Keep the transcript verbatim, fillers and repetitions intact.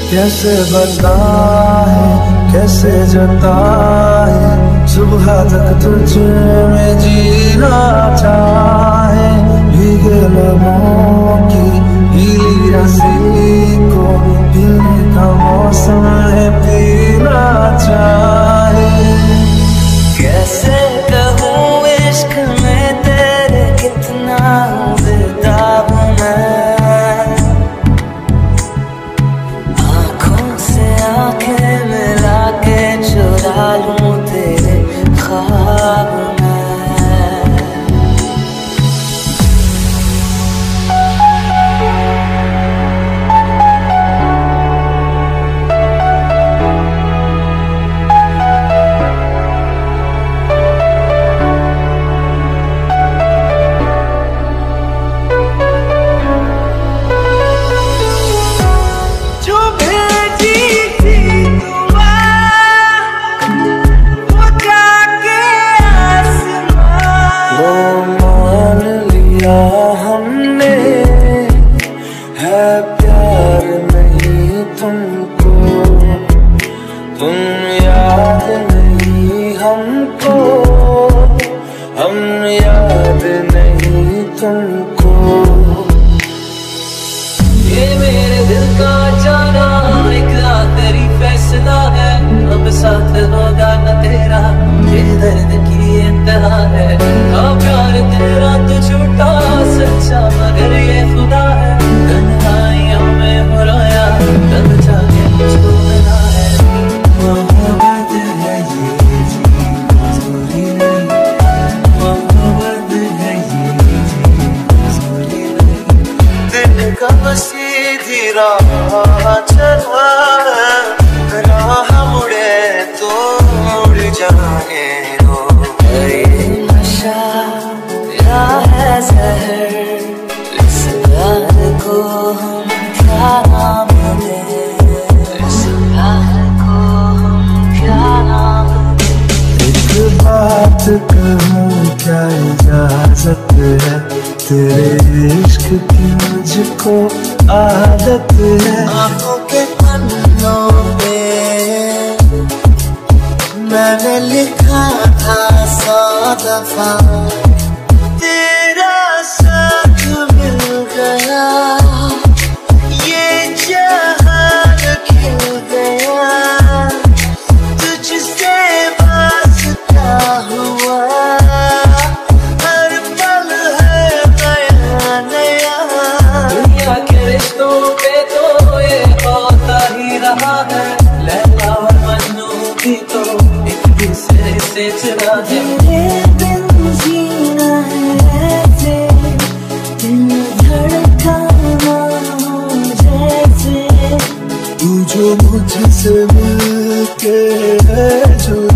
कैसे बताए कैसे जताए, सुबह तक तुझ में जीना चाहे। भीगे लबों की गीली रस्सी को पीने का मौसम है, पीना चाहे। कैसे कहूँ इश्क में तेरे कितना बेताब मैं, आँखों से आँखें मिला के चुरा लूं तेरे ख्वाब में। हमने है प्यार नहीं तुमको, तुम याद नहीं हमको, हम याद नहीं तुमको। ये मेरे दिल का जाना एक आखिरी फैसला है, अब साथ होगा न तेरा, ये दर्द की इंतहा है। हाँ प्यार तेरा तो झूठा सच्चा मगर ये खुदा है, तन्हाइयों में हो रोया तब जाके मुझको मिला है। मोहब्बत है ये मजबूरी नहीं, मोहब्बत है ये मजबूरी नहीं। दिन का सीधी राह चला, राह मुड़े तो मुड़ जाए। या है जहर, इस प्यार को हम क्या नाम दें, इस प्यार को हम क्या नाम दें। एक बात कहूँ क्या इजाजत है, तेरे इश्क की मुझको आदत है। आँखों के पन्नों पे मैंने लिखा था सौ दफा, तेरा साथ मिल गया, ये जहान खिल गया, तुझसे वास्ता हुआ, हर पल है नया नया। दुनिया के रिश्तों पे तो ये होता ही रहा है, लैला और मजनू भी तो एक दूसरे से जुड़ा है। तेरे बिन जीना है ऐसे, दिल धड़काना जैसे, तू जो मुझसे मिलके है जो